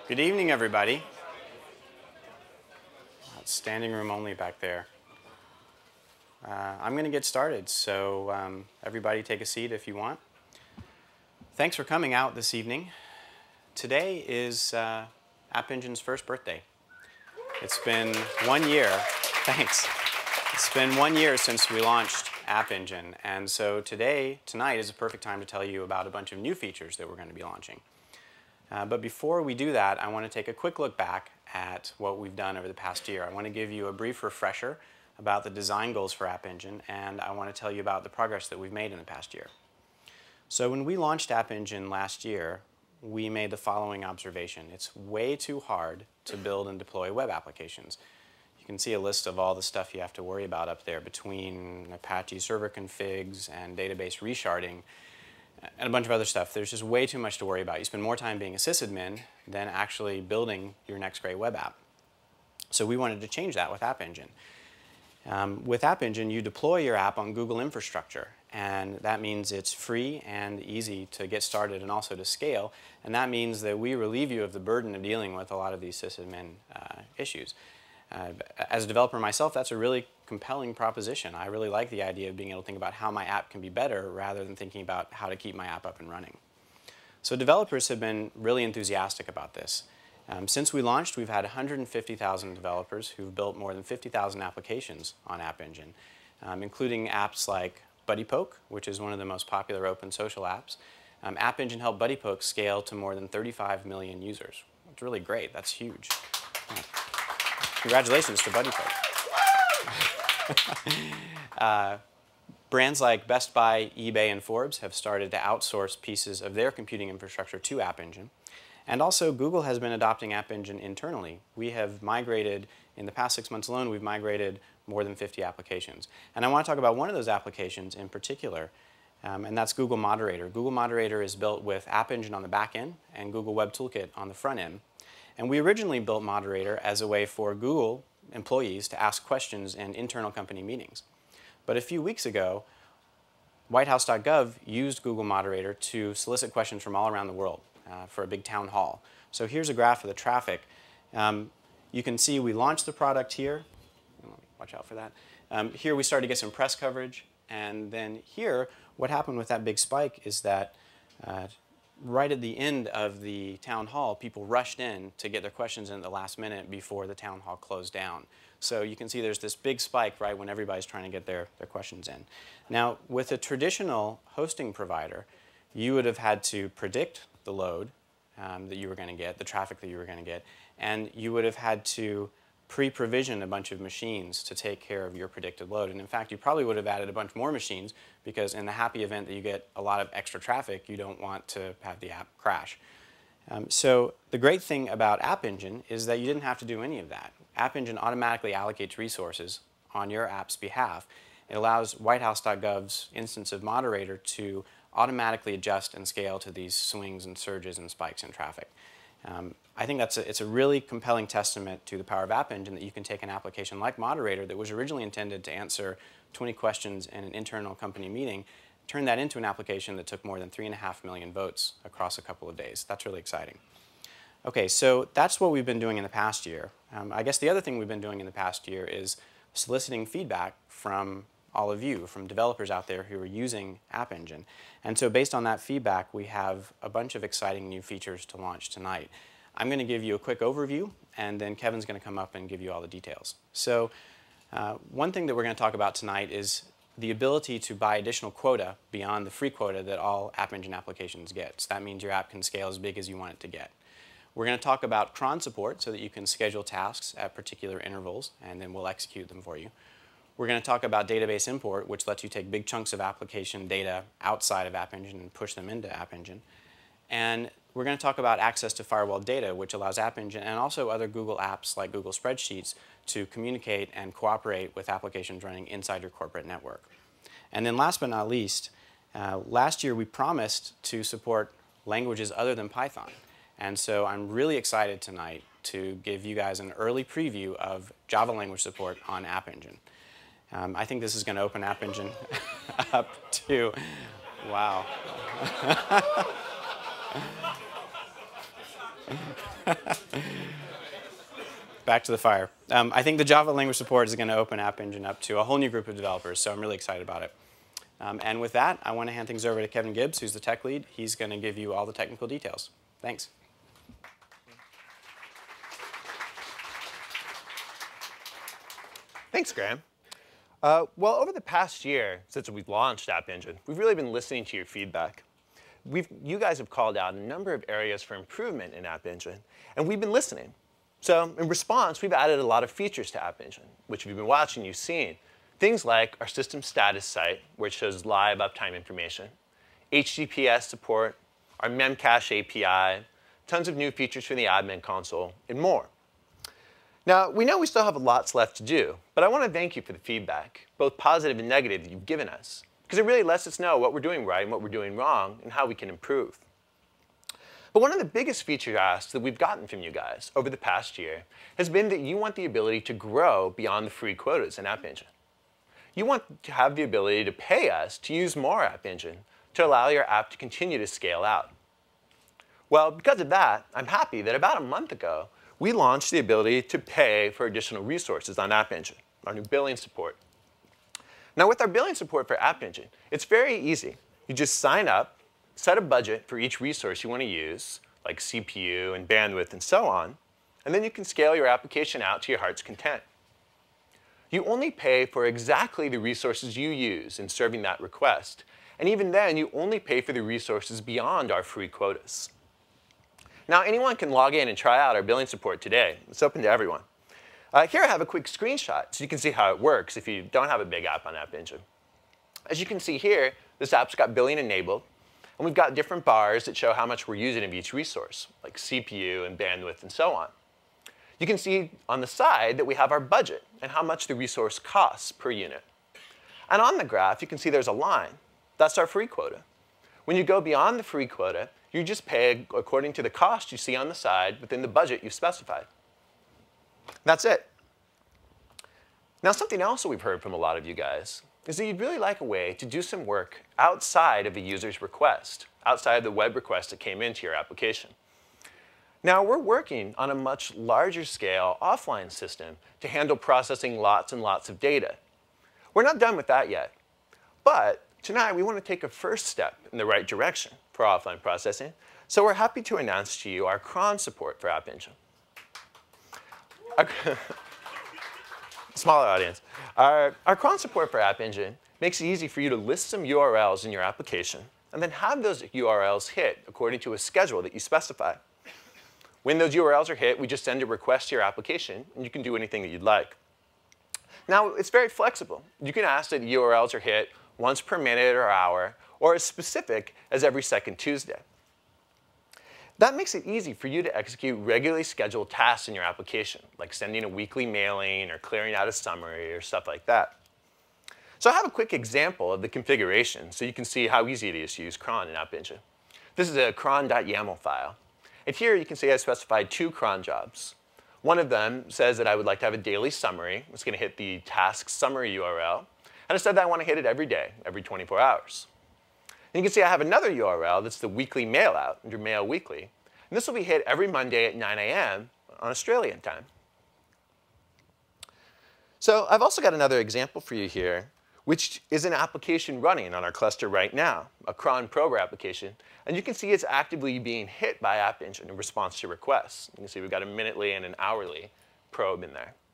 Good evening, everybody. Standing room only back there. I'm going to get started, so everybody take a seat if you want. Thanks for coming out this evening. Today is App Engine's first birthday. It's been 1 year. Thanks. It's been 1 year since we launched App Engine, and so tonight is a perfect time to tell you about a bunch of new features that we're going to be launching. But before we do that, I want to take a quick look back at what we've done over the past year. I want to give you a brief refresher about the design goals for App Engine, and I want to tell you about the progress that we've made in the past year. So when we launched App Engine last year, we made the following observation. It's way too hard to build and deploy web applications. You can see a list of all the stuff you have to worry about up there between Apache server configs and database resharding and a bunch of other stuff. There's just way too much to worry about. You spend more time being a sysadmin than actually building your next great web app. So we wanted to change that with App Engine. With App Engine, you deploy your app on Google infrastructure, and that means it's free and easy to get started and also to scale, and that means that we relieve you of the burden of dealing with a lot of these sysadmin issues. As a developer myself, that's a really compelling proposition. I really like the idea of being able to think about how my app can be better rather than thinking about how to keep my app up and running. So developers have been really enthusiastic about this. Since we launched, we've had 150,000 developers who've built more than 50,000 applications on App Engine, including apps like BuddyPoke, which is one of the most popular open social apps. App Engine helped BuddyPoke scale to more than 35 million users. It's really great. That's huge. Congratulations to BuddyPoke. Brands like Best Buy, eBay, and Forbes have started to outsource pieces of their computing infrastructure to App Engine. And also, Google has been adopting App Engine internally. We have migrated, in the past 6 months alone, we've migrated more than 50 applications. And I want to talk about one of those applications in particular, and that's Google Moderator. Google Moderator is built with App Engine on the back end and Google Web Toolkit on the front end. And we originally built Moderator as a way for Google employees to ask questions in internal company meetings. But a few weeks ago, whitehouse.gov used Google Moderator to solicit questions from all around the world for a big town hall. So here's a graph of the traffic. You can see we launched the product here. Watch out for that. Here we started to get some press coverage. And then here, what happened with that big spike is that right at the end of the town hall, people rushed in to get their questions in at the last minute before the town hall closed down. So you can see there's this big spike right when everybody's trying to get their questions in. Now, with a traditional hosting provider, you would have had to predict the load that you were going to get, the traffic that you were going to get, and you would have had to pre-provision a bunch of machines to take care of your predicted load. And in fact, you probably would have added a bunch more machines because in the happy event that you get a lot of extra traffic, you don't want to have the app crash. So the great thing about App Engine is that you didn't have to do any of that. App Engine automatically allocates resources on your app's behalf. It allows whitehouse.gov's instance of Moderator to automatically adjust and scale to these swings and surges and spikes in traffic. I think it's a really compelling testament to the power of App Engine that you can take an application like Moderator that was originally intended to answer 20 questions in an internal company meeting, turn that into an application that took more than 3.5 million votes across a couple of days. That's really exciting. Okay, so that's what we've been doing in the past year. I guess the other thing we've been doing in the past year is soliciting feedback from all of you, from developers out there who are using App Engine. And so based on that feedback, we have a bunch of exciting new features to launch tonight. I'm going to give you a quick overview, and then Kevin's going to come up and give you all the details. So one thing that we're going to talk about tonight is the ability to buy additional quota beyond the free quota that all App Engine applications get. So that means your app can scale as big as you want it to get. We're going to talk about Cron Support so that you can schedule tasks at particular intervals, and then we'll execute them for you. We're going to talk about database import, which lets you take big chunks of application data outside of App Engine and push them into App Engine. And we're going to talk about access to firewall data, which allows App Engine and also other Google apps like Google Spreadsheets to communicate and cooperate with applications running inside your corporate network. And then last but not least, last year we promised to support languages other than Python. And so I'm really excited tonight to give you guys an early preview of Java language support on App Engine. I think this is going to open App Engine up to, wow. Back to the fire. I think the Java language support is going to open App Engine up to a whole new group of developers, so I'm really excited about it. And with that, I want to hand things over to Kevin Gibbs, who's the tech lead. He's going to give you all the technical details. Thanks. Thanks, Graham. Well, over the past year, since we've launched App Engine, we've really been listening to your feedback. You guys have called out a number of areas for improvement in App Engine, and we've been listening. So in response, we've added a lot of features to App Engine, which if you've been watching, you've seen. Things like our system status site, where it shows live uptime information, HTTPS support, our Memcache API, tons of new features for the admin console, and more. Now, we know we still have lots left to do, but I want to thank you for the feedback, both positive and negative, that you've given us, because it really lets us know what we're doing right and what we're doing wrong and how we can improve. But one of the biggest feature asks that we've gotten from you guys over the past year has been that you want the ability to grow beyond the free quotas in App Engine. You want to have the ability to pay us to use more App Engine to allow your app to continue to scale out. Well, because of that, I'm happy that about a month ago, we launched the ability to pay for additional resources on App Engine, our new billing support. Now, with our billing support for App Engine, it's very easy. You just sign up, set a budget for each resource you want to use, like CPU and bandwidth and so on, and then you can scale your application out to your heart's content. You only pay for exactly the resources you use in serving that request, and even then, you only pay for the resources beyond our free quotas. Now, anyone can log in and try out our billing support today. It's open to everyone. Here I have a quick screenshot so you can see how it works if you don't have a big app on App Engine. As you can see here, this app's got billing enabled, and we've got different bars that show how much we're using of each resource, like CPU and bandwidth and so on. You can see on the side that we have our budget and how much the resource costs per unit. And on the graph, you can see there's a line. That's our free quota. When you go beyond the free quota, you just pay according to the cost you see on the side within the budget you've specified. That's it. Now, something else that we've heard from a lot of you guys is that you'd really like a way to do some work outside of a user's request, outside of the web request that came into your application. Now, we're working on a much larger scale offline system to handle processing lots and lots of data. We're not done with that yet. But tonight, we want to take a first step in the right direction for offline processing. So we're happy to announce to you our Cron support for App Engine. Smaller audience. Our Cron support for App Engine makes it easy for you to list some URLs in your application and then have those URLs hit according to a schedule that you specify. When those URLs are hit, we just send a request to your application, and you can do anything that you'd like. Now, it's very flexible. You can ask that URLs are hit once per minute or hour, or as specific as every second Tuesday. That makes it easy for you to execute regularly scheduled tasks in your application, like sending a weekly mailing or clearing out a summary or stuff like that. So I have a quick example of the configuration so you can see how easy it is to use cron in App Engine. This is a cron.yaml file. And here you can see I specified 2 cron jobs. One of them says that I would like to have a daily summary. It's going to hit the task summary URL. And I said that I want to hit it every day, every 24 hours. And you can see I have another URL that's the weekly mail out under Mail Weekly. And this will be hit every Monday at 9 a.m. on Australian time. So I've also got another example for you here, which is an application running on our cluster right now, a cron probe application. And you can see it's actively being hit by App Engine in response to requests. You can see we've got a minutely and an hourly probe in there.